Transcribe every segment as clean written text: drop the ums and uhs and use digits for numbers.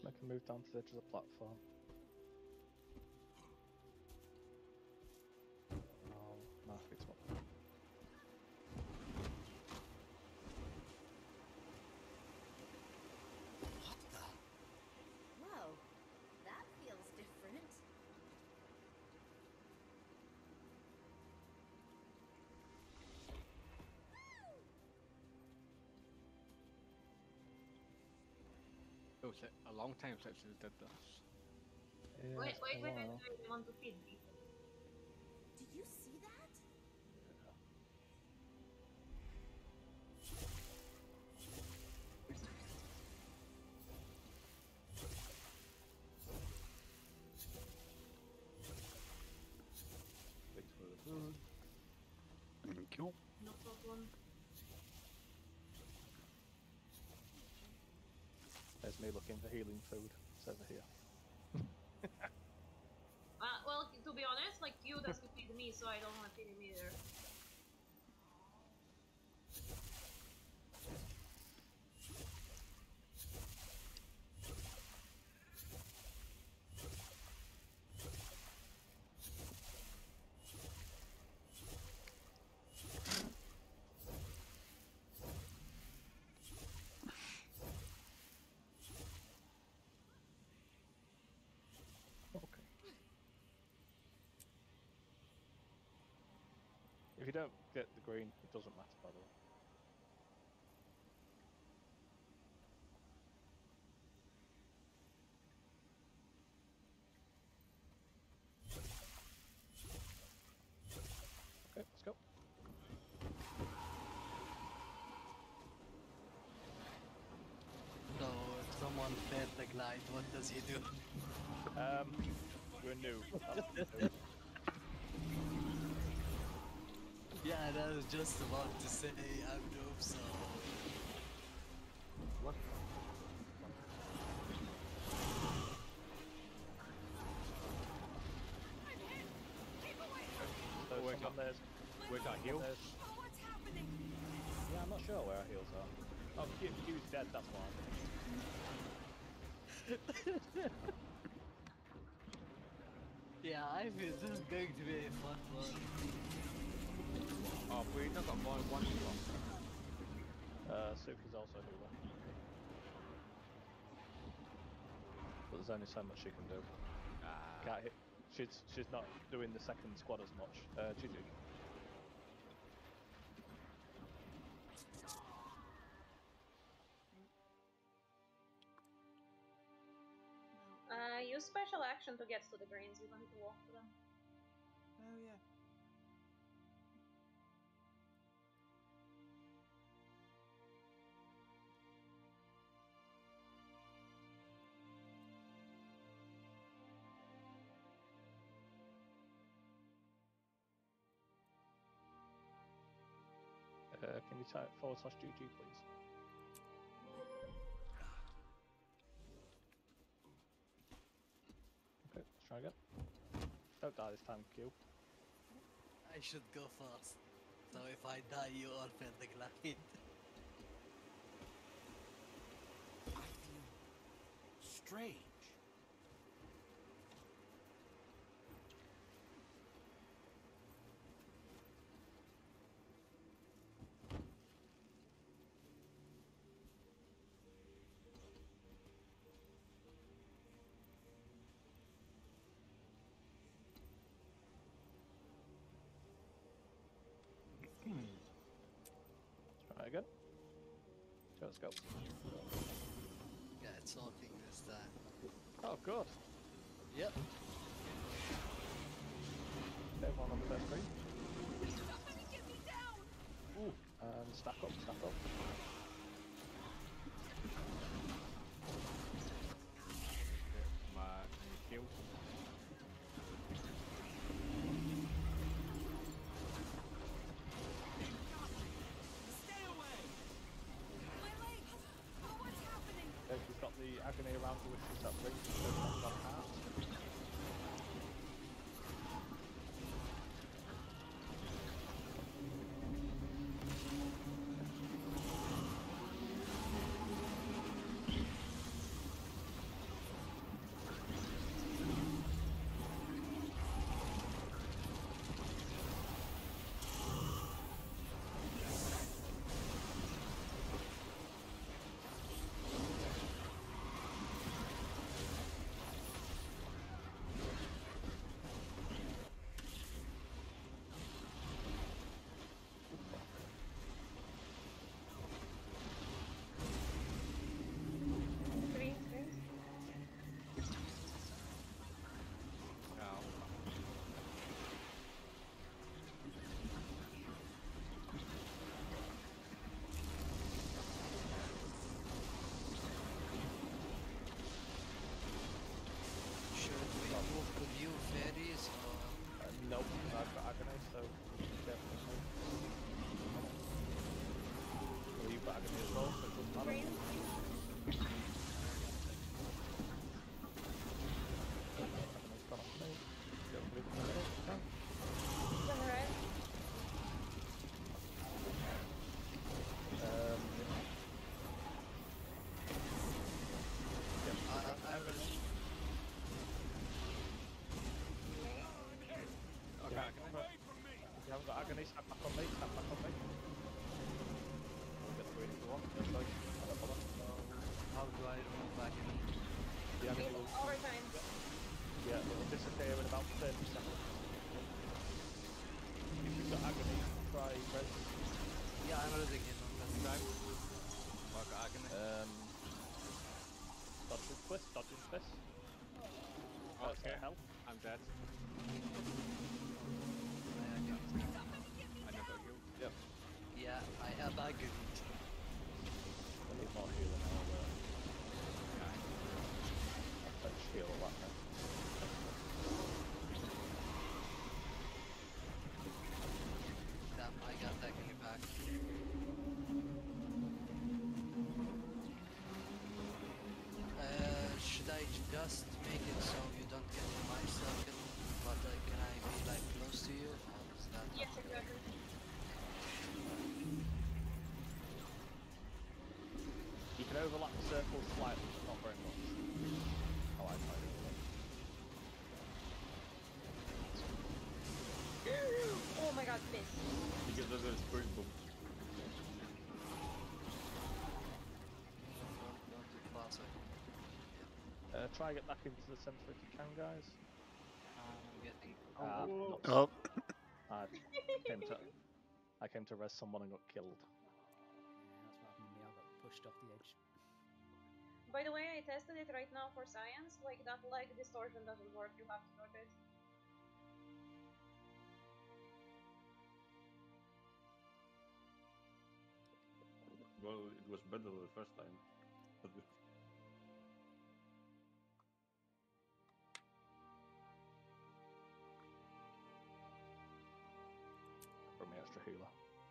Make a move down to the edge of the platform. Oh, no, it's not. What the? Whoa, that feels different. Feels like a long time since we did this. Yeah, Wait, it's wait, been a wait, while. wait, you want to feed me? Did you see that? Thanks for the food. Thank you. No problem. There's me looking for healing food. It's over here. Well, to be honest, like you doesn't feed me, so I don't want to feed him either. Okay. If you don't get the green, it doesn't matter, by the way. Okay, let's go. So, if someone fed the glide, what does he do? We're new. Yeah, I was just about to say I'm noob, so... What? So Wake someone up. there's. Wake up, heal. There's, Oh, what's happening? yeah, I'm not sure where our heals are. Oh, Q's dead, that's why. Yeah, I feel this is going to be a fun one. Oh, we not got more than one slot. Suki's also a healer. But there's only so much she can do. Can't hit. She's not doing the second squad as much. GG. Use special action to get to the greens. You don't need to walk to them. Oh yeah. Can you type /GG, please? Okay, let's try again. Don't die this time, Q. I should go first. So if I die, you all fed the glide. I feel strange. Try again. Okay, let's go. Yeah, it's working this time. Oh, good. Yep. Everyone on the first screen. Somebody get me down! Ooh, and stack up, stack up. My heal. Stay away! My legs! Oh, what's happening? Okay, we've got the agony around her, which is that ring, so it's not out. back in. The agony In will, overtime. yeah, it will disappear in about 30 seconds. If you've got agony, try res. Yeah, I'm losing him on that. Drive. Mark agony. Dodging twist, dodging twist. Okay. Health. I'm dead. I never healed. Yep. Yeah, I have agony. I need more healing now. Let's heal a lot now. Damn, I got agony back. Should I just make it so you don't get in my circle, but can I be like close to you, or is that Yes, not exactly. You can overlap the circle slightly, but not very much. Oh, I tried it. Oh my god, miss. Because there's a sprint boom. don't do closer? Try and get back into the centre if you can, guys. I'm getting. Not- Oh. I came to res someone and got killed. That's what happened to me. I got pushed off the edge. By the way, I tested it right now for science. Like, that leg distortion doesn't work. You have to sort it. Well, it was better the first time. From the extra healer.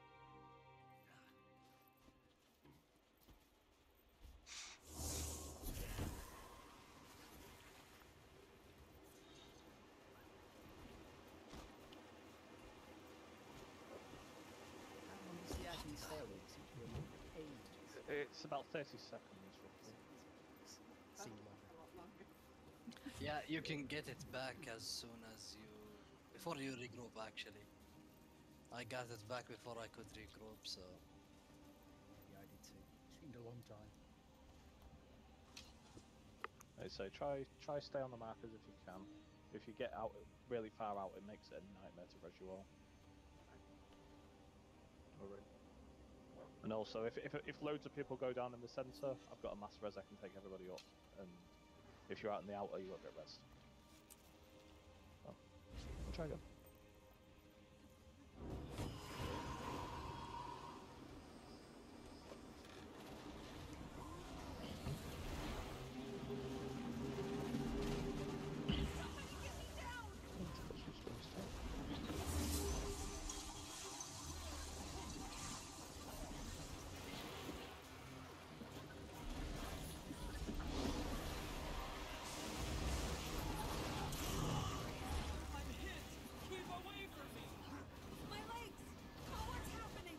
How long does the agony stay on? It seems to be ages. It's about 30 seconds roughly. Seem longer. Yeah, you can get it back as soon as you. Before you regroup, actually. I got it back before I could regroup, so. Yeah, I did too. Seemed a long time. I'd say try stay on the markers if you can. If you get out really far out, it makes it a nightmare to res you all. Alright. And also, if loads of people go down in the centre, I've got a mass res. I can take everybody up, and if you're out in the outer, you won't get res. So, try again. I'm hit! Keep away from me! My legs! Oh, what's happening?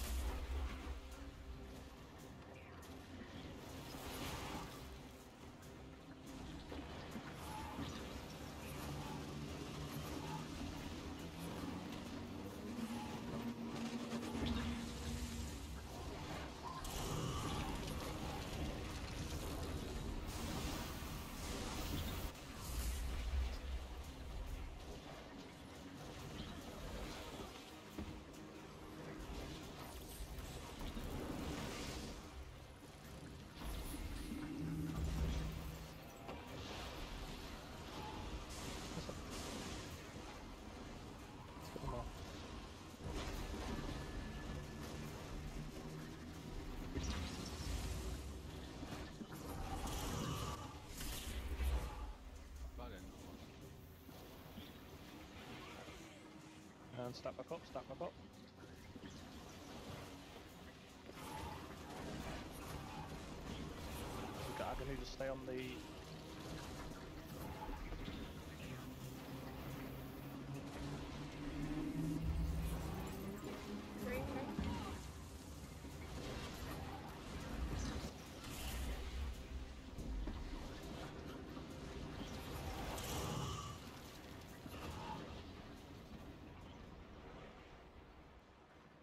Let's get them all. And stack back up, stack back up. We've got agony, just stay on the... Great, great.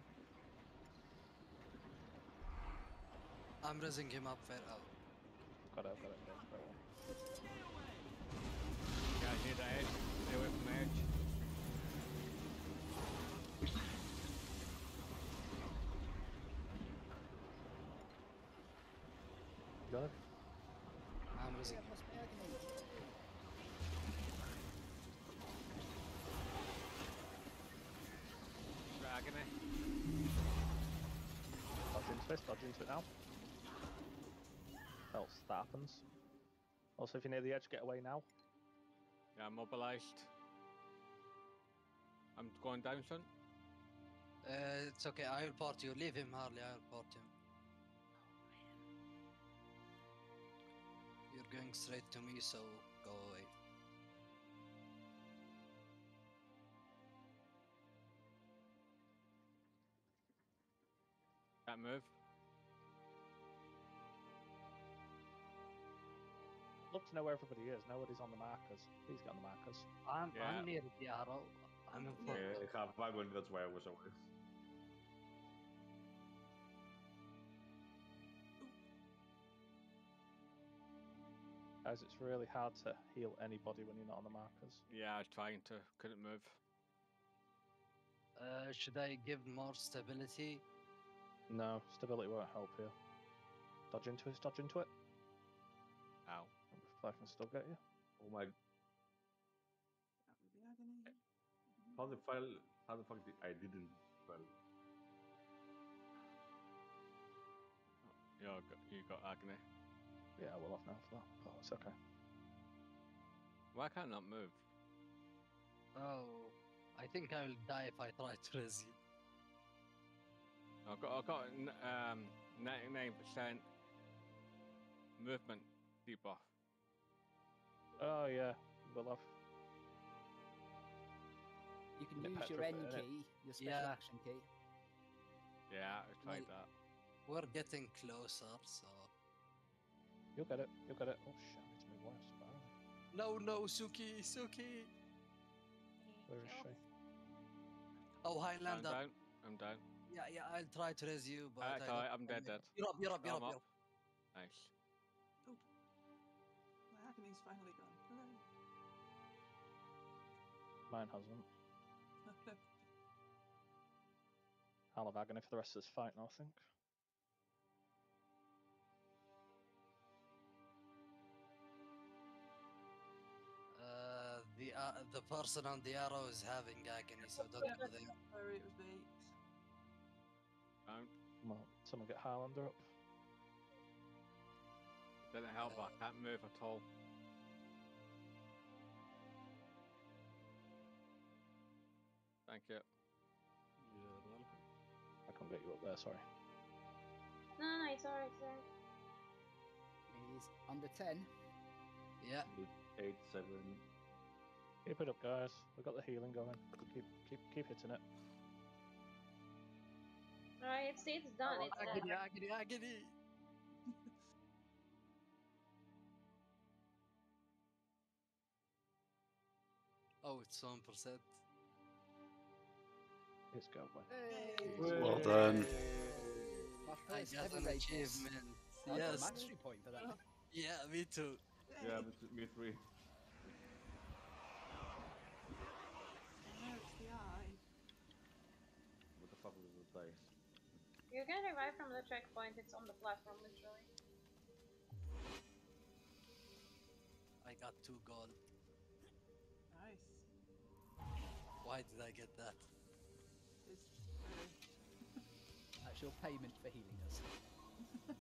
I'm raising him up fair out. got it, yeah, straight away. Guys, near the edge. Stay away from the edge. You got it? I'm losing. I've lost my agony. Agony. Dodge into it now. Else that happens. Also, if you're near the edge, get away now. Yeah, I'm mobilized. I'm going down, son. It's okay, I will port you. Leave him, Harley, I will port him. You're going straight to me, so go away. Can't move. Look to know where everybody is. Nobody's on the markers. Please get on the markers. I'm Yeah. near the arrow. I'm in front. Yeah, I have wagon, that's why I was away. Guys, it's really hard to heal anybody when you're not on the markers. Yeah, I was trying to. Couldn't move. Should I give more stability? No, stability won't help here. Dodge into it, dodge into it. Ow. If I can still get you. Oh my, how the fuck did I didn't well. You got agony. Yeah, we'll off now for that. Oh, it's okay. Why can't I not move? Oh, I think I will die if I try to res you. I've got 99% movement debuff. Oh yeah, we'll off. You can Bit use your N petrified, innit? key, your special Yeah. action key. Yeah, I tried Well, that. We're getting closer, so... You'll get it, you'll get it. Oh shit, I need to move west. Apparently. No, Suki! Where is she? Oh, I'm Highlander. down. I'm down. Yeah, I'll try to res you, but Alright, I alright, don't I'm dead. You're up. I'm up. Nice. My agony's finally gone. Hooray. Mine hasn't. I'll have agony for the rest of this fight now, I think. The person on the arrow is having agony, so don't go there. Sorry, it was me. Down. Come on, someone get Highlander up. Didn't help, but I can't move at all. Thank you. You're welcome. I can't get you up there, sorry. No, it's alright, it's alright. He's under 10. Yeah, 8, 7. Keep it up, guys. We've got the healing going. Keep hitting it. Alright, it's done. Oh, It's done. agony. Oh, it's 1%. Let's go, boy. Hey! Well done. My I first got an heavyweight boss. achievement. I got a Yes. mastery point for that. Yeah, me too. Yeah, me 3. No, it's the eye. What the fuck was the dice? You can revive from the checkpoint, it's on the platform, literally. I got 2 gold. Nice. Why did I get that? It's That's your payment for healing us.